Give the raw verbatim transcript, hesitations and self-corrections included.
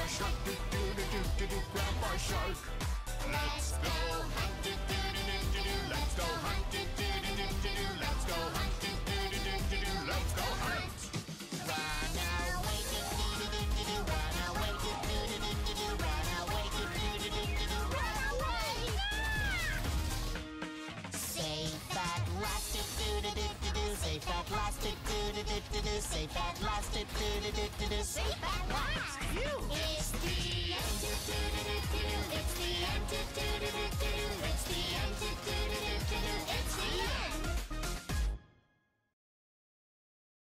shark, do do do do do do, grandpa shark. Let's go hunt, do do do do do do. Let's go hunt, do do do do do do. Let's go hunt, do do do do do do. Let's go hunt. Run away, do do do do do do. Run away, do do do do do do. Run away, do do do do do do. Run away! Safe at last, do do do do do do. Safe at last, do do do do do do. Safe at last, do do do do do do. Safe at last. It's the end, do do do do do. It's the end, do do